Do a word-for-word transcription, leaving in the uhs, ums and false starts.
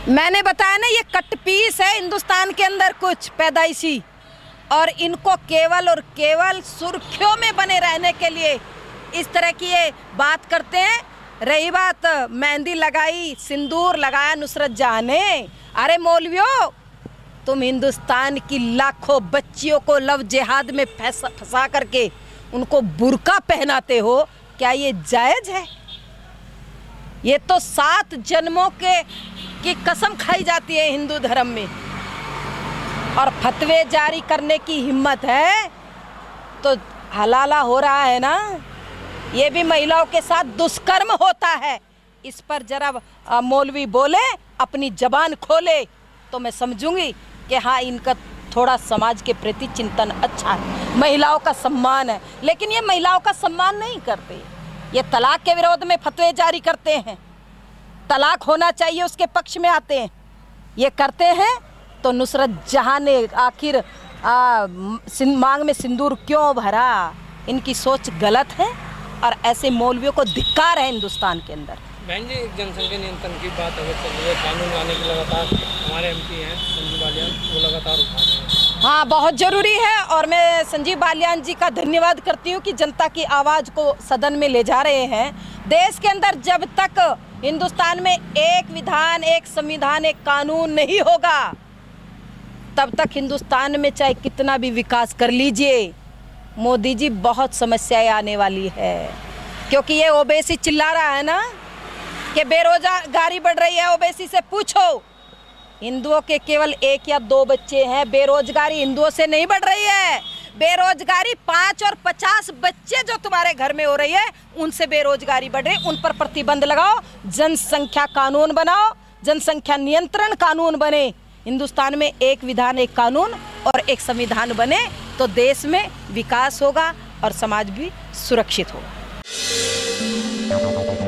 मैंने बताया ना, ये कट पीस है हिंदुस्तान के अंदर कुछ पैदाइशी, और इनको केवल और केवल सुर्खियों में बने रहने के लिए इस तरह की ये बात करते हैं। रही बात मेहंदी लगाई, सिंदूर लगाया नुसरत जहां ने, अरे मौलवियों, तुम हिंदुस्तान की लाखों बच्चियों को लव जिहाद में फंसा फंसा करके उनको बुर्का पहनाते हो, क्या ये जायज है? ये तो सात जन्मों के की कसम खाई जाती है हिंदू धर्म में, और फतवे जारी करने की हिम्मत है तो हलाला हो रहा है ना। ये भी महिलाओं के साथ दुष्कर्म होता है। इस पर जरा मौलवी बोले, अपनी जबान खोले, तो मैं समझूंगी कि हाँ, इनका थोड़ा समाज के प्रति चिंतन अच्छा है, महिलाओं का सम्मान है। लेकिन ये महिलाओं का सम्मान नहीं करते, ये तलाक के विरोध में फतवे जारी करते हैं, तलाक होना चाहिए उसके पक्ष में आते हैं, ये करते हैं। तो नुसरत जहां ने आखिर आ, मांग में सिंदूर क्यों भरा? इनकी सोच गलत है और ऐसे मौलवियों को धिक्कार है हिंदुस्तान के अंदर। बहन जी, एक जनसंख्या नियंत्रण की बात अगर चल रही है, कानून लाने की लगातार हमारे एमपी हैं संजीव बालियान, वो लगातार उठा रहे हैं। हाँ, बहुत ज़रूरी है, और मैं संजीव बालियान जी का धन्यवाद करती हूँ कि जनता की आवाज़ को सदन में ले जा रहे हैं। देश के अंदर जब तक हिंदुस्तान में एक विधान, एक संविधान, एक कानून नहीं होगा, तब तक हिंदुस्तान में चाहे कितना भी विकास कर लीजिए, मोदी जी, बहुत समस्याएं आने वाली है। क्योंकि ये ओबीसी चिल्ला रहा है ना कि बेरोजगारी बढ़ रही है। ओबीसी से पूछो, हिंदुओं के केवल एक या दो बच्चे हैं, बेरोजगारी हिंदुओं से नहीं बढ़ रही है। बेरोजगारी पाँच और पचास बच्चे जो तुम्हारे घर में हो रही है, उनसे बेरोजगारी बढ़ रही। उन पर प्रतिबंध लगाओ, जनसंख्या कानून बनाओ, जनसंख्या नियंत्रण कानून बने, हिंदुस्तान में एक विधान, एक कानून और एक संविधान बने, तो देश में विकास होगा और समाज भी सुरक्षित होगा।